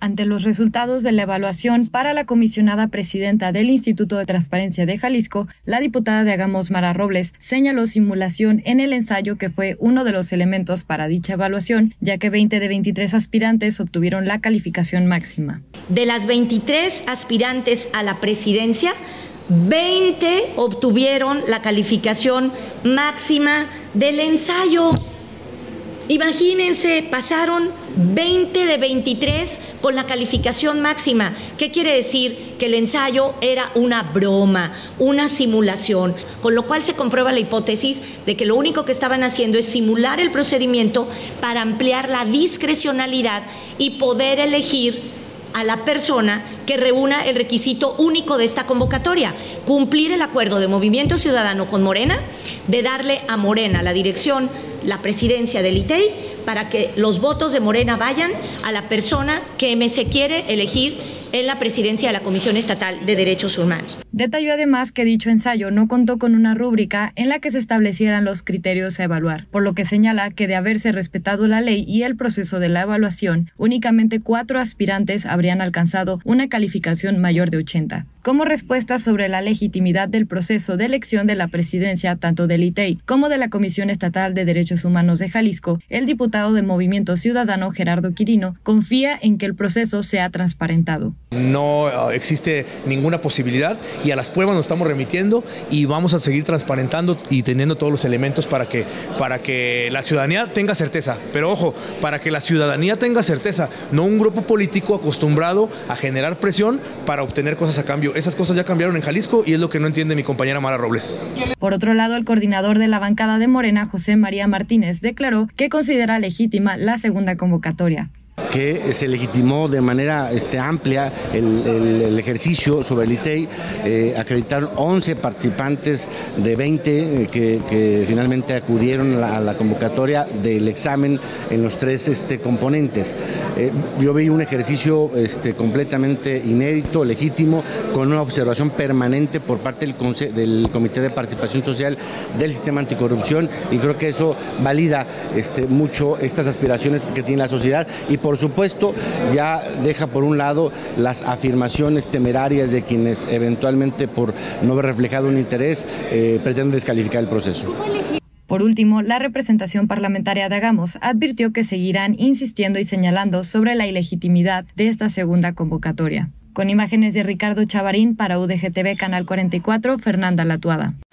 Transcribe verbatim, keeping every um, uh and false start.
Ante los resultados de la evaluación para la comisionada presidenta del Instituto de Transparencia de Jalisco, la diputada de Hagamos, Mara Robles, señaló simulación en el ensayo que fue uno de los elementos para dicha evaluación, ya que veinte de veintitrés aspirantes obtuvieron la calificación máxima. De las veintitrés aspirantes a la presidencia, veinte obtuvieron la calificación máxima del ensayo. Imagínense, pasaron veinte de veintitrés con la calificación máxima. ¿Qué quiere decir? Que el ensayo era una broma, una simulación, con lo cual se comprueba la hipótesis de que lo único que estaban haciendo es simular el procedimiento para ampliar la discrecionalidad y poder elegir a la persona que reúna el requisito único de esta convocatoria, cumplir el acuerdo de Movimiento Ciudadano con Morena, de darle a Morena la dirección, la presidencia del I T E I, para que los votos de Morena vayan a la persona que me se quiere elegir en la presidencia de la Comisión Estatal de Derechos Humanos. Detalló además que dicho ensayo no contó con una rúbrica en la que se establecieran los criterios a evaluar, por lo que señala que de haberse respetado la ley y el proceso de la evaluación, únicamente cuatro aspirantes habrían alcanzado una calificación mayor de ochenta. Como respuesta sobre la legitimidad del proceso de elección de la presidencia tanto del I T E I como de la Comisión Estatal de Derechos Humanos de Jalisco, el diputado de Movimiento Ciudadano, Gerardo Quirino, confía en que el proceso sea transparentado. No existe ninguna posibilidad y a las pruebas nos estamos remitiendo y vamos a seguir transparentando y teniendo todos los elementos para que, para que la ciudadanía tenga certeza. Pero ojo, para que la ciudadanía tenga certeza, no un grupo político acostumbrado a generar presión para obtener cosas a cambio. Esas cosas ya cambiaron en Jalisco y es lo que no entiende mi compañera Mara Robles. Por otro lado, el coordinador de la bancada de Morena, José María Martínez, declaró que considera legítima la segunda convocatoria. Que se legitimó de manera este, amplia el, el, el ejercicio sobre el I T E I, eh, acreditaron once participantes de veinte que, que finalmente acudieron a la, a la convocatoria del examen en los tres este, componentes. Eh, yo vi un ejercicio este, completamente inédito, legítimo, con una observación permanente por parte del, del Comité de Participación Social del Sistema Anticorrupción y creo que eso valida este, mucho estas aspiraciones que tiene la sociedad y por supuesto ya deja por un lado las afirmaciones temerarias de quienes eventualmente por no haber reflejado un interés eh, pretenden descalificar el proceso. Por último, la representación parlamentaria de Hagamos advirtió que seguirán insistiendo y señalando sobre la ilegitimidad de esta segunda convocatoria. Con imágenes de Ricardo Chavarín para U D G T V Canal cuarenta y cuatro, Fernanda Latuada.